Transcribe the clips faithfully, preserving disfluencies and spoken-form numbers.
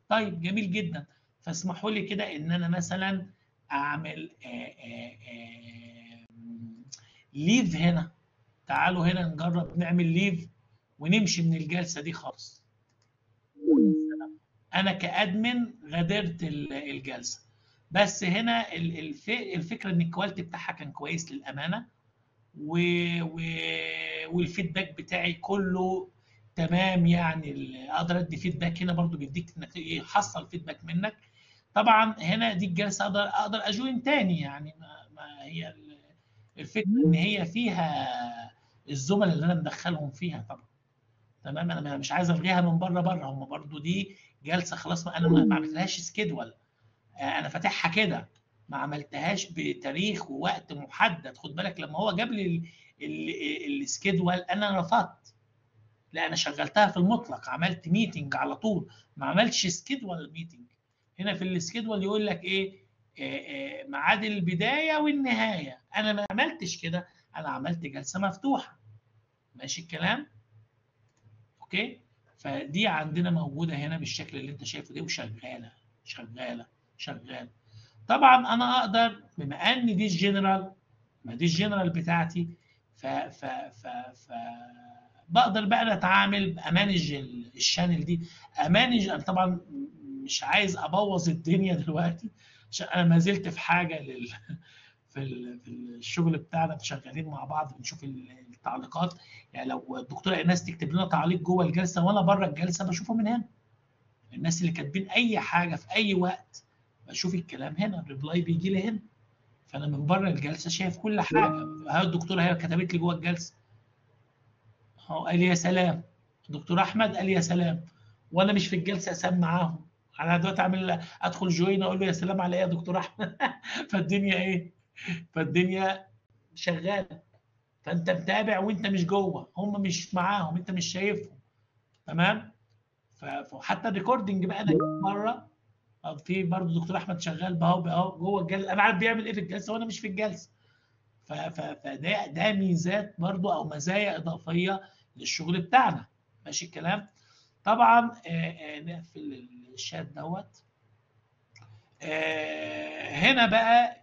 طيب جميل جدا. فاسمحوا لي كده ان انا مثلا اعمل ليف هنا. تعالوا هنا نجرب نعمل ليف ونمشي من الجلسه دي خالص. انا كادمن غادرت الجلسه، بس هنا الفكره ان الكواليتي بتاعها كان كويس للامانه، و... و... والفيدباك بتاعي كله تمام. يعني اقدر ادي فيدباك هنا برضو بيديك انك يحصل فيدباك منك. طبعا هنا دي الجلسه اقدر اقدر اجوين تاني. يعني ما, ما هي الفكره ان هي فيها الزملاء اللي انا مدخلهم فيها طبعا. تمام، انا مش عايز الغيها من بره بره، هم برضو دي جلسه خلاص، ما انا ما عملتلهاش سكيدول، انا فاتحها كده، ما عملتهاش بتاريخ ووقت محدد. خد بالك لما هو جاب لي السكيدول انا رفضت، لا انا شغلتها في المطلق، عملت ميتنج على طول، ما عملتش سكيدول ميتنج. هنا في السكيدول يقول لك ايه، ميعاد البدايه والنهايه، انا ما عملتش كده، انا عملت جلسه مفتوحه. ماشي الكلام؟ اوكي. فدي عندنا موجوده هنا بالشكل اللي انت شايفه ده، وشغاله شغاله شغاله. طبعا انا اقدر بما ان دي الجنرال، ما دي الجنرال بتاعتي، ف ف ف ف بقدر بقى اتعامل بامانج الشانل دي. امانج، انا طبعا مش عايز ابوظ الدنيا دلوقتي عشان انا ما زلت في حاجه لل في في الشغل بتاعنا، شغالين مع بعض بنشوف التعليقات. يعني لو الدكتوره ايناس تكتب لنا تعليق جوه الجلسه وانا بره الجلسه بشوفه من هنا. الناس اللي كاتبين اي حاجه في اي وقت بشوف الكلام هنا، الريبلاي بيجي لي هنا، فانا من بره الجلسه شايف كل حاجه. ها الدكتوره هي كتبت لي جوه الجلسه اهو، قال يا سلام، دكتور احمد قال يا سلام، وانا مش في الجلسه اسام معاهم. انا دلوقتي اعمل ادخل جوين اقول له يا سلام على ايه يا دكتور احمد. فالدنيا ايه، فالدنيا شغاله. فانت متابع وانت مش جوه، هم مش معاهم، انت مش شايفهم. تمام. فحتى الريكوردنج بقى انا بره، في برضه دكتور احمد شغال بهو بهو جوه الجلسه، انا عارف بيعمل ايه في الجلسه وانا مش في الجلسه. فده ده ميزات برضه او مزايا اضافيه للشغل بتاعنا. ماشي الكلام؟ طبعا نقفل الشات دوت. هنا بقى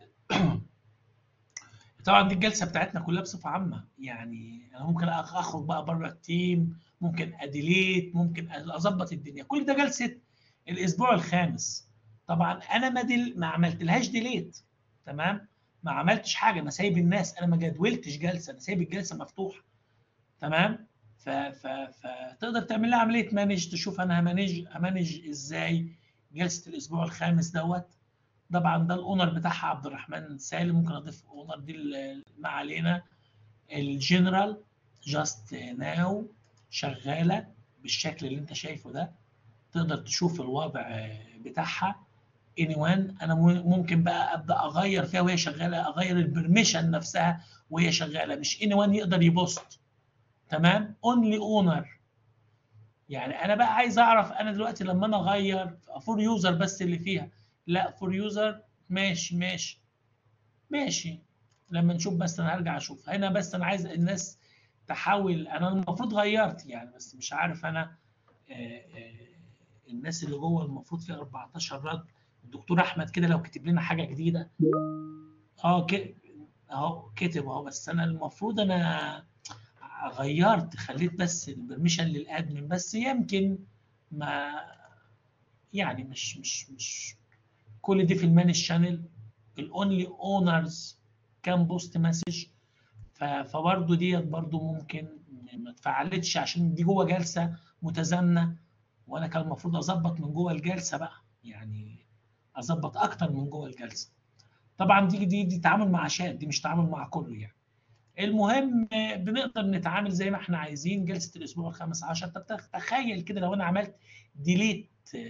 طبعا دي الجلسه بتاعتنا كلها بصفه عامه. يعني انا ممكن اخرج بقى بره التيم، ممكن اديليت، ممكن اظبط الدنيا، كل ده جلسه الاسبوع الخامس. طبعا انا ما دل... ما عملتلهاش ديليت. تمام، ما عملتش حاجه، انا سايب الناس، انا ما جدولتش جلسه، انا سايب الجلسه مفتوحه. تمام. ف... ف... فتقدر تعمل لها عمليه مانج، تشوف انا همانج همانج ازاي جلسه الاسبوع الخامس دوت. طبعا ده الاونر بتاعها عبد الرحمن سالم، ممكن اضيف اونر دي ما علينا. الجنرال جاست ناو شغاله بالشكل اللي انت شايفه ده، تقدر تشوف الوضع بتاعها. اني وان انا ممكن بقى ابدا اغير فيها وهي شغاله، اغير البرميشن نفسها وهي شغاله، مش اني وان يقدر يبوست. تمام، اونلي اونر. يعني انا بقى عايز اعرف انا دلوقتي لما انا اغير فور يوزر بس اللي فيها، لا فور يوزر ماشي ماشي ماشي. لما نشوف بس انا هرجع اشوف هنا، بس انا عايز الناس تحاول، انا المفروض غيرت يعني، بس مش عارف انا آآ آآ الناس اللي جوه المفروض في أربعتاشر رد. الدكتور احمد كده لو كتب لنا حاجه جديده. اه اهو كتب اهو، بس انا المفروض انا غيرت، خليت بس البرميشن للادمن بس، يمكن ما يعني مش مش مش كل دي في المانج شانل. الاونلي اونرز كان بوست مسج، فبرضه ديت برضه ممكن ما اتفعلتش عشان دي جوه جلسه متزامنه، وانا كان المفروض اظبط من جوه الجلسه بقى، يعني اظبط اكتر من جوه الجلسه. طبعا دي دي دي تعامل مع شات، دي مش تعامل مع كله يعني. المهم بنقدر نتعامل زي ما احنا عايزين. جلسه الاسبوع الخامس عشر، تخيل كده لو انا عملت ديليت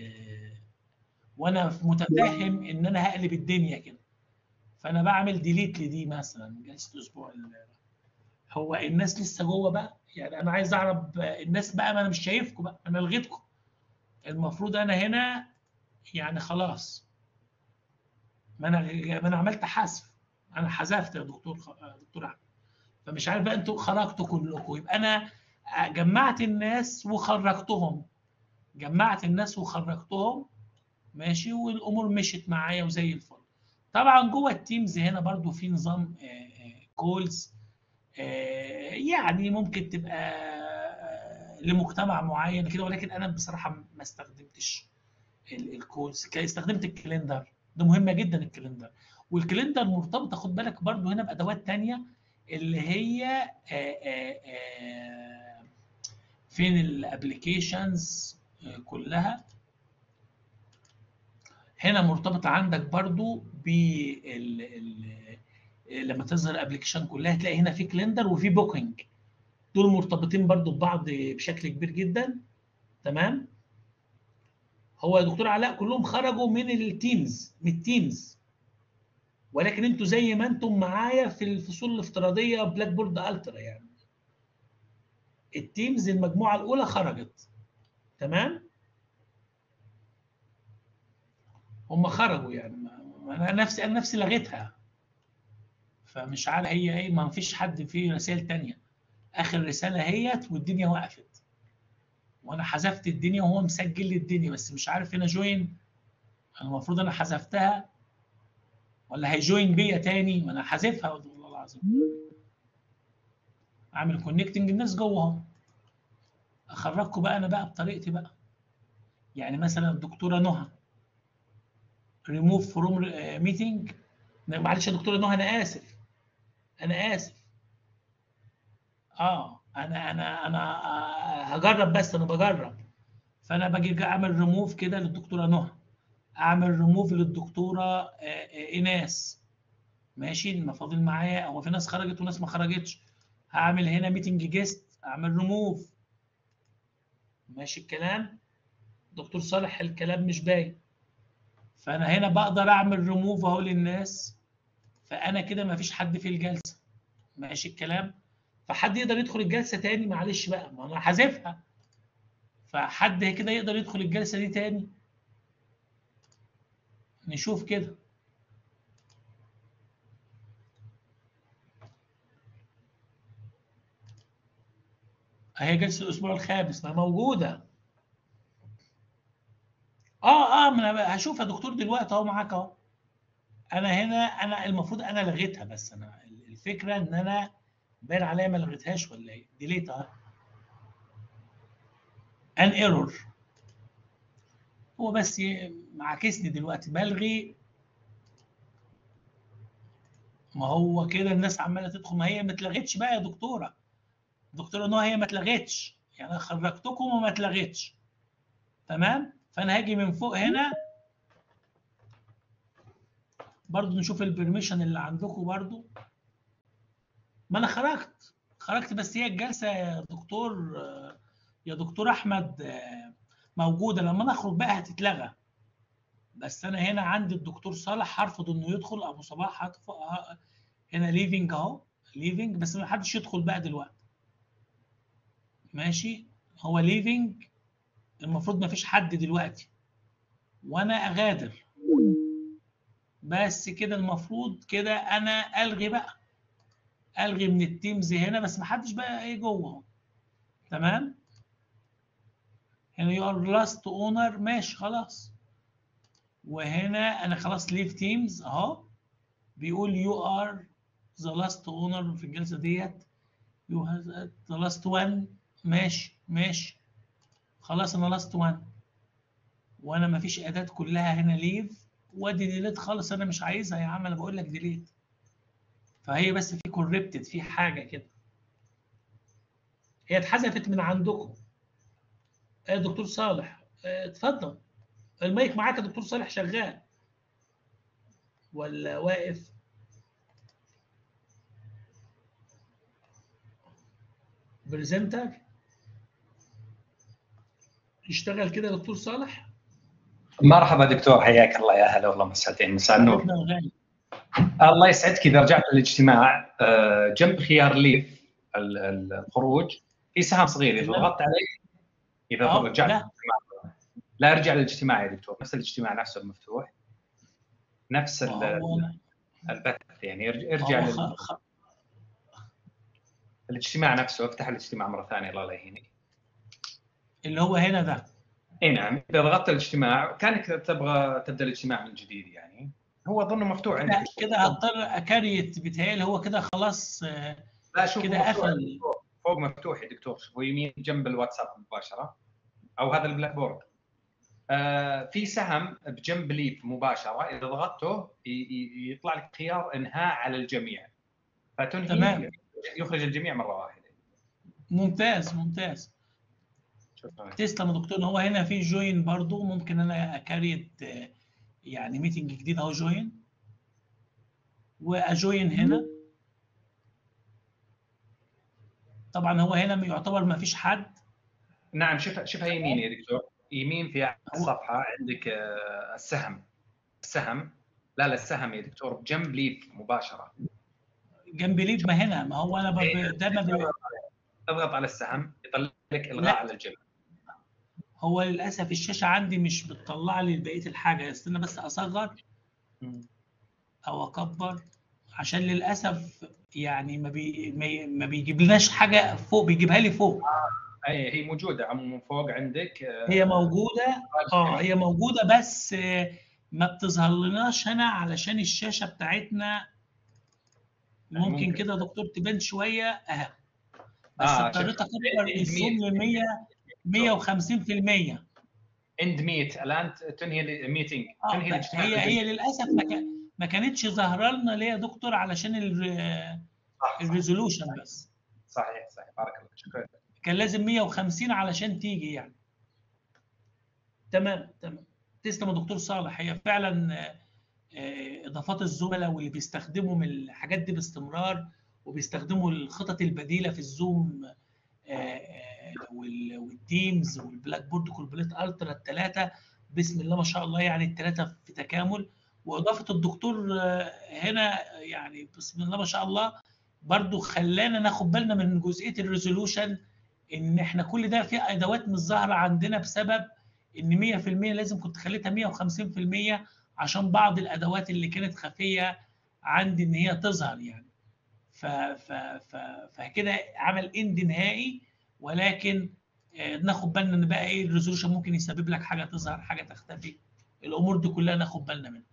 وانا متفاهم ان انا هقلب الدنيا كده، فانا بعمل ديليت لدي مثلا جلسه الاسبوع، هو الناس لسه جوه بقى؟ يعني انا عايز اعرف الناس بقى، ما انا مش شايفكم بقى، انا لغيتكم. المفروض انا هنا يعني خلاص، ما انا ما انا عملت حذف، انا حذفت يا دكتور دكتور احمد. فمش عارف بقى انتوا خرجتوا كلكم، يبقى انا جمعت الناس وخرجتهم، جمعت الناس وخرجتهم. ماشي، والامور مشيت معايا وزي الفل. طبعا جوه التيمز هنا برضو في نظام كولز، يعني ممكن تبقى آه، لمجتمع معين كده، ولكن انا بصراحه ما استخدمتش الكولز، استخدمت الكالندر. ده مهمه جدا الكالندر، والكالندر مرتبطه خد بالك برضو هنا بادوات تانية اللي هي آه، آه، آه، فين الابلكيشنز كلها هنا مرتبطه عندك برضو بال لما تظهر ابلكيشن كلها تلاقي هنا في كالندر وفي بوكينج، دول مرتبطين برضو ببعض بشكل كبير جدا. تمام. هو يا دكتور علاء كلهم خرجوا من التيمز من التيمز، ولكن انتوا زي ما انتم معايا في الفصول الافتراضيه بلاك بورد الترا، يعني التيمز المجموعه الاولى خرجت. تمام. هم خرجوا يعني، انا نفسي انا نفسي لغيتها، فمش عارف هي ايه، ما فيش حد فيه رسائل تانية. اخر رساله هيت والدنيا وقفت، وانا حذفت الدنيا وهو مسجل لي الدنيا، بس مش عارف هنا جوين. انا المفروض انا حذفتها ولا هيجوين بيا تاني؟ ما انا حذفها والله العظيم. اعمل كونكتنج الناس جوه اهو. اخرجكم بقى انا بقى بطريقتي بقى. يعني مثلا الدكتوره نهى ريموف فروم ميتنج. معلش يا دكتوره نهى انا اسف، انا اسف. اه انا انا انا آه، هجرب، بس انا بجرب. فانا باجي اعمل ريموف كده للدكتوره نهى، اعمل ريموف للدكتوره آه، آه، ايناس. ماشي، المفاضل معايا، هو في ناس خرجت وناس ما خرجتش. هعمل هنا ميتنج جيست، اعمل ريموف. ماشي الكلام. دكتور صالح الكلام مش باين، فانا هنا بقدر اعمل ريموف اهو للناس، فانا كده ما فيش حد في الجلسه. ماشي الكلام. فحد يقدر يدخل الجلسه تاني؟ معلش بقى، ما انا حذفها، فحد كده يقدر يدخل الجلسه دي تاني؟ نشوف كده. اهي جلسه الاسبوع الخامس ما موجوده. اه اه ما انا هشوف يا دكتور دلوقتي اهو معاك اهو. انا هنا انا المفروض انا لغيتها، بس انا الفكره ان انا باين عليا ما لغيتهاش ولا ايه؟ ديليت اهو. ان ايرور. هو بس معاكسني دلوقتي بلغي. ما هو كده الناس عماله تدخل، ما هي ما اتلغتش بقى يا دكتوره. دكتوره نوع هي ما اتلغتش، يعني انا خرجتكم وما اتلغتش. تمام. فانا هاجي من فوق هنا برضو نشوف البرميشن اللي عندكم برضو. ما انا خرجت خرجت بس هي الجلسه يا دكتور يا دكتور احمد موجوده، لما انا اخرج بقى هتتلغى. بس انا هنا عندي الدكتور صالح هرفض انه يدخل، ابو صباح هتف... هنا ليفنج اهو، ليفنج، بس ما حدش يدخل بقى دلوقتي. ماشي. هو ليفنج، المفروض ما فيش حد دلوقتي وانا اغادر. بس كده المفروض كده انا الغي بقى، الغي من التيمز هنا، بس ما حدش بقى ايه جوه. تمام. هنا يو ار لاست اونر، ماشي خلاص. وهنا انا خلاص ليف تيمز اهو، بيقول يو ار ذا لاست اونر في الجلسه ديت، يو ذا لاست وان. ماشي ماشي خلاص، انا لاست وان، وانا ما فيش اداه كلها هنا ليف، وادي ديليت خالص، انا مش عايزها يا عم، انا بقول لك ديليت. فهي بس في كوربتد في حاجه كده، هي اتحذفت من عندكم. يا دكتور صالح اتفضل، المايك معاك يا دكتور صالح، شغال ولا واقف؟ بريزنتر يشتغل كده يا دكتور صالح. مرحبا دكتور، حياك الله، يا هلا والله، مساءتين، مساء النور. الله يسعدك. اذا رجعت للاجتماع جنب خيار ليف الخروج في سهم صغير، اذا ضغطت عليه اذا رجعت للاجتماع. لا ارجع للاجتماع يا دكتور، نفس الاجتماع نفسه المفتوح، نفس البث، يعني ارجع لل... الاجتماع نفسه، افتح الاجتماع مره ثانيه الله لا يهينك. اللي هو هنا ده اي نعم، اذا ضغطت الاجتماع كانك تبغى تبدا الاجتماع من جديد يعني. هو اظنه مفتوح عندك كده هضطر اكريت، بيتهيألي هو كده خلاص. لا شوف كده قفل. فوق مفتوح يا دكتور، شوفوا يمين جنب الواتساب مباشره، او هذا البلاك بورد. آه في سهم بجنب ليف مباشره، اذا ضغطته يطلع لك خيار انهاء على الجميع، فتنهي تمام. يخرج الجميع مره واحده. ممتاز ممتاز. تسلم يا دكتور. هو هنا في جوين برضو، ممكن انا اكريت يعني ميتنج جديد اهو، جوين واجوين هنا. طبعا هو هنا يعتبر ما فيش حد. نعم، شوف شوفها يمين يا دكتور، يمين في الصفحه عندك السهم، السهم لا لا السهم يا دكتور بجنب ليف مباشره. جنب ليف، ما هنا، ما هو انا ده ما بي... اضغط على السهم يطلع لك الغاء على الجميع. هو للاسف الشاشه عندي مش بتطلع لي بقيه الحاجه، استنى بس اصغر او اكبر، عشان للاسف يعني ما بي ما بيجيبلناش حاجه فوق، بيجيبها لي فوق. اي هي موجوده عموما فوق عندك. هي موجوده، اه هي موجوده، بس ما بتظهر لناش هنا علشان الشاشه بتاعتنا ممكن, ممكن. كده يا دكتور تبان شويه اهي، بس آه اضطريت اكبر الزوم ل مية مية وخمسين في المية. اند ميت الان تنهي الميتنج، تنهي الاجتماع. هي هي للاسف ما, كان ما كانتش ظاهره لنا ليه يا دكتور، علشان الريزولوشن بس. صحيح صحيح، بارك الله، شكرا. كان لازم مية وخمسين علشان تيجي يعني. تمام تمام. تسلم يا دكتور صالح. هي فعلا اضافات الزملاء واللي بيستخدموا من الحاجات دي باستمرار، وبيستخدموا الخطط البديله في الزوم والتيمز والبلاك بورد كولبليت الترا، الثلاثه بسم الله ما شاء الله، يعني الثلاثه في تكامل. واضافه الدكتور هنا يعني بسم الله ما شاء الله برضو خلانا ناخد بالنا من جزئيه الريزولوشن، ان احنا كل ده في ادوات مش ظاهره عندنا بسبب ان مية في المية لازم كنت خليتها مية وخمسين في المية عشان بعض الادوات اللي كانت خفيه عندي ان هي تظهر يعني. ف ف ف فكده عمل اند نهائي، ولكن ناخد بالنا ان بقى ايه الريزولوشن ممكن يسبب لك حاجه تظهر، حاجه تختفي، الامور دي كلها ناخد بالنا منها.